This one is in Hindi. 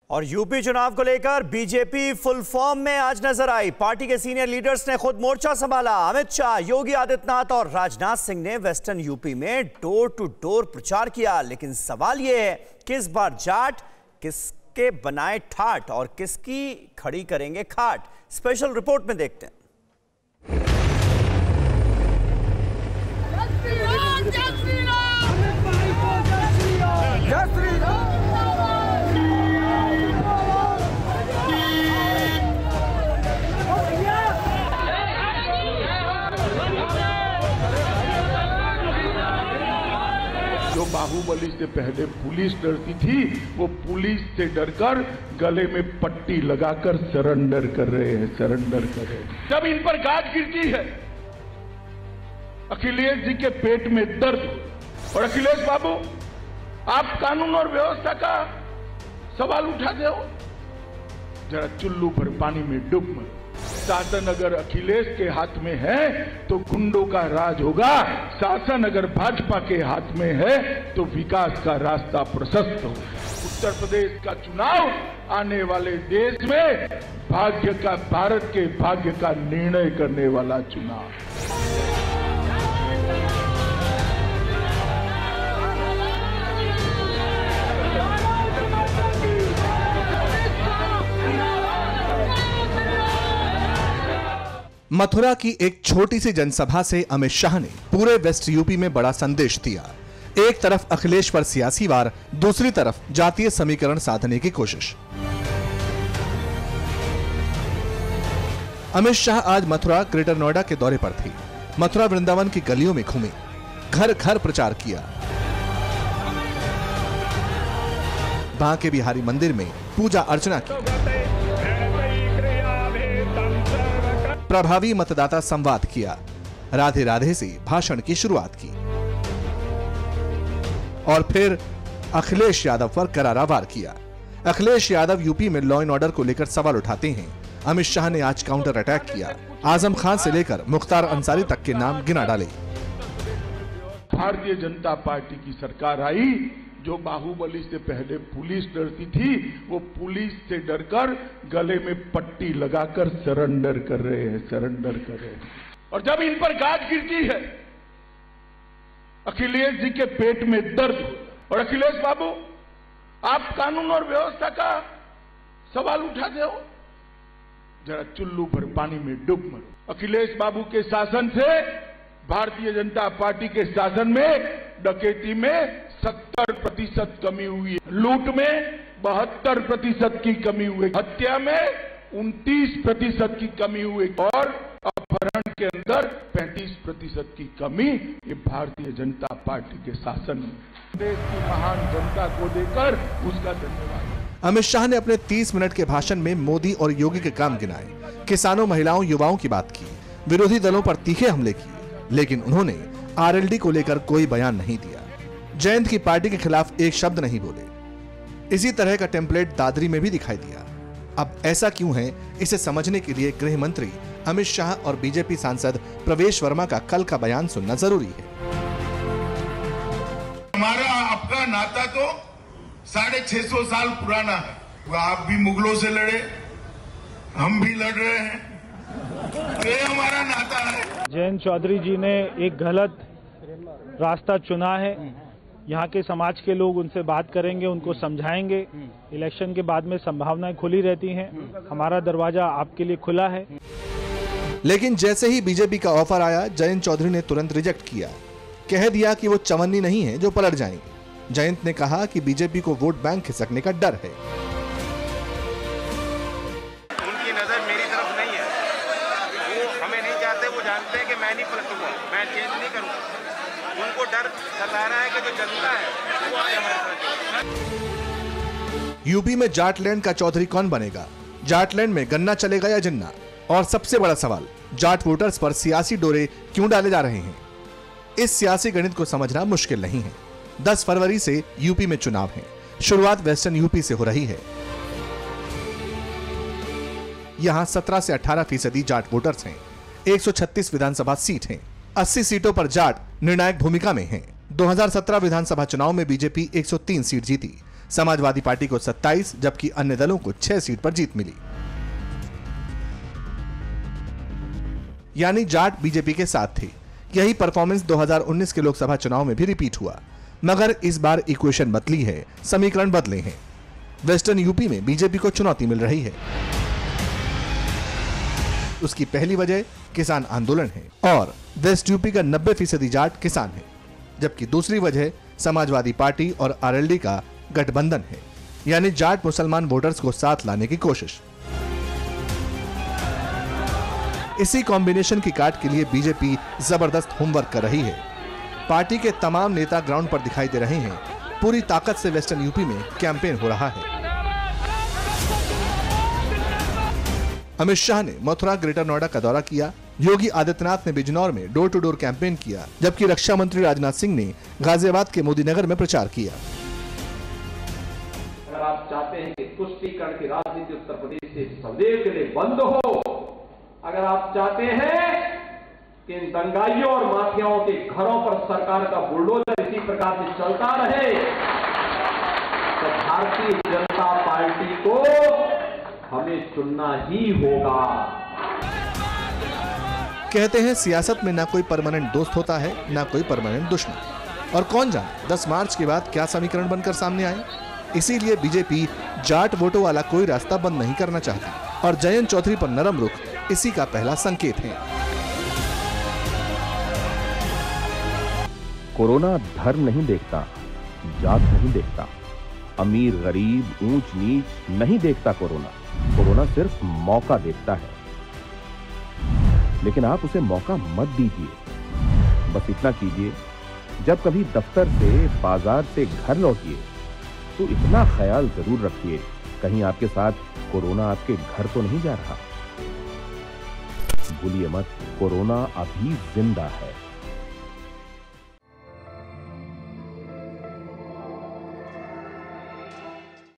और यूपी चुनाव को लेकर बीजेपी फुल फॉर्म में आज नजर आई। पार्टी के सीनियर लीडर्स ने खुद मोर्चा संभाला। अमित शाह, योगी आदित्यनाथ और राजनाथ सिंह ने वेस्टर्न यूपी में डोर टू डोर प्रचार किया। लेकिन सवाल यह है कि इस बार जाट किसके बनाए ठाट और किसकी खड़ी करेंगे खाट। स्पेशल रिपोर्ट में देखते हैं। जो बाहुबली से पहले पुलिस डरती थी, वो पुलिस से डरकर गले में पट्टी लगाकर सरेंडर कर रहे हैं, सरेंडर कर रहे हैं। जब इन पर गाज गिरती है, अखिलेश जी के पेट में दर्द। और अखिलेश बाबू, आप कानून और व्यवस्था का सवाल उठाते हो, जरा चुल्लू भर पानी में डूब मत। शासन अगर अखिलेश के हाथ में है तो गुंडों का राज होगा। शासन अगर भाजपा के हाथ में है तो विकास का रास्ता प्रशस्त हो। उत्तर प्रदेश का चुनाव आने वाले देश में भारत के भाग्य का निर्णय करने वाला चुनाव। मथुरा की एक छोटी सी जनसभा से अमित शाह ने पूरे वेस्ट यूपी में बड़ा संदेश दिया। एक तरफ अखिलेश पर सियासी वार, दूसरी तरफ जातीय समीकरण साधने की कोशिश। अमित शाह आज मथुरा ग्रेटर नोएडा के दौरे पर थे। मथुरा वृंदावन की गलियों में घूमे, घर घर प्रचार किया। बांके बिहारी मंदिर में पूजा अर्चना की, प्रभावी मतदाता संवाद किया, राधे राधे से भाषण की शुरुआत की और फिर अखिलेश यादव पर करारा वार किया। अखिलेश यादव यूपी में लॉ एंड ऑर्डर को लेकर सवाल उठाते हैं। अमित शाह ने आज काउंटर अटैक किया। आजम खान से लेकर मुख्तार अंसारी तक के नाम गिना डाले। भारतीय जनता पार्टी की सरकार आई, जो बाहुबली से पहले पुलिस डरती थी, वो पुलिस से डरकर गले में पट्टी लगाकर सरेंडर कर रहे हैं, सरेंडर कर रहे हैं। और जब इन पर गाज गिरती है, अखिलेश जी के पेट में दर्द। और अखिलेश बाबू, आप कानून और व्यवस्था का सवाल उठाते हो, जरा चुल्लू भर पानी में डूब मत। अखिलेश बाबू के शासन से भारतीय जनता पार्टी के शासन में डकैती में 70% कमी हुई है, लूट में 72% की कमी हुई, हत्या में 29% की कमी हुई और अपहरण के अंदर 35% की कमी। ये भारतीय जनता पार्टी के शासन में। देश की महान जनता को देकर उसका धन्यवाद। अमित शाह ने अपने 30 मिनट के भाषण में मोदी और योगी के काम गिनाए, किसानों, महिलाओं, युवाओं की बात की, विरोधी दलों पर तीखे हमले किए, लेकिन उन्होंने आरएलडी को लेकर कोई बयान नहीं दिया। जयंत की पार्टी के खिलाफ एक शब्द नहीं बोले। इसी तरह का टेम्पलेट दादरी में भी दिखाई दिया। अब ऐसा क्यों है, इसे समझने के लिए गृह मंत्री अमित शाह और बीजेपी सांसद प्रवेश वर्मा का कल का बयान सुनना जरूरी है। हमारा आपका नाता तो 650 साल पुराना है। आप भी मुगलों से लड़े, हम भी लड़ रहे हैं, ये हमारा नाता है। जयंत चौधरी जी ने एक गलत रास्ता चुना है। यहाँ के समाज के लोग उनसे बात करेंगे, उनको समझाएंगे। इलेक्शन के बाद में संभावनाएं खुली रहती हैं। हमारा दरवाजा आपके लिए खुला है। लेकिन जैसे ही बीजेपी का ऑफर आया, जयंत चौधरी ने तुरंत रिजेक्ट किया। कह दिया कि वो चवन्नी नहीं है जो पलट जाएंगे। जयंत ने कहा कि बीजेपी को वोट बैंक खिसकने का डर है। उनकी नजर मेरी तरफ नहीं है, वो हमें नहीं चाहते। वो जानते हैं कि मैं नहीं पलटूंगा, मैं चेंज नहीं करूंगा। उनको डर सता रहा है कि जो जनता है वो आगे हमारे साथ। यूपी में जाटलैंड का चौधरी कौन बनेगा? जाटलैंड में गन्ना चलेगा या जिन्ना? और सबसे बड़ा सवाल, जाट वोटर्स पर सियासी डोरे क्यों डाले जा रहे हैं? इस सियासी गणित को समझना मुश्किल नहीं है। 10 फरवरी से यूपी में चुनाव है। शुरुआत वेस्टर्न यूपी से हो रही है। यहां 17 से 18% जाट वोटर्स हैं। 136 विधानसभा सीट हैं। 80 सीटों पर जाट निर्णायक भूमिका में हैं। 2017 विधानसभा चुनाव में बीजेपी 103 सीट जीती। समाजवादी पार्टी को 27 जबकि अन्य दलों को 6 सीट पर जीत मिली। यानी जाट बीजेपी के साथ थे। यही परफॉर्मेंस 2019 के लोकसभा चुनाव में भी रिपीट हुआ, मगर इस बार इक्वेशन बदली है, समीकरण बदले हैं। वेस्टर्न यूपी में बीजेपी को चुनौती मिल रही है। उसकी पहली वजह किसान आंदोलन है और वेस्ट यूपी का 90% जाट किसान है, जबकि दूसरी वजह समाजवादी पार्टी और आरएलडी का गठबंधन है, यानी जाट मुसलमान वोटर्स को साथ लाने की कोशिश। इसी कॉम्बिनेशन की काट के लिए बीजेपी जबरदस्त होमवर्क कर रही है। पार्टी के तमाम नेता ग्राउंड पर दिखाई दे रहे हैं। पूरी ताकत से वेस्टर्न यूपी में कैंपेन हो रहा है। अमित शाह ने मथुरा, ग्रेटर नोएडा का दौरा किया। योगी आदित्यनाथ ने बिजनौर में डोर टू डोर कैंपेन किया, जबकि रक्षा मंत्री राजनाथ सिंह ने गाजियाबाद के मोदीनगर में प्रचार किया। अगर आप चाहते हैं कि तुष्टीकरण की राजनीति उत्तर प्रदेश से सदैव के लिए बंद हो, अगर आप चाहते हैं कि इन दंगाइयों और माफियाओं के घरों पर सरकार का बुलडोजर इसी प्रकार से चलता रहे, तो भारतीय जनता पार्टी को हमें चुनना ही होगा। कहते हैं सियासत में ना कोई परमानेंट दोस्त होता है, ना कोई परमानेंट दुश्मन। और कौन जाने 10 मार्च के बाद क्या समीकरण बनकर सामने आए। इसीलिए बीजेपी जाट वोटों वाला कोई रास्ता बंद नहीं करना चाहती और जयंत चौधरी पर नरम रुख इसी का पहला संकेत है। कोरोना धर्म नहीं देखता, जात नहीं देखता, अमीर गरीब ऊंच नीच नहीं देखता। कोरोना सिर्फ मौका देखता है, लेकिन आप उसे मौका मत दीजिए। बस इतना कीजिए, जब कभी दफ्तर से, बाजार से घर लौटिए तो इतना ख्याल जरूर रखिए कहीं आपके साथ कोरोना आपके घर तो नहीं जा रहा। भूलिए मत, कोरोना अभी जिंदा है।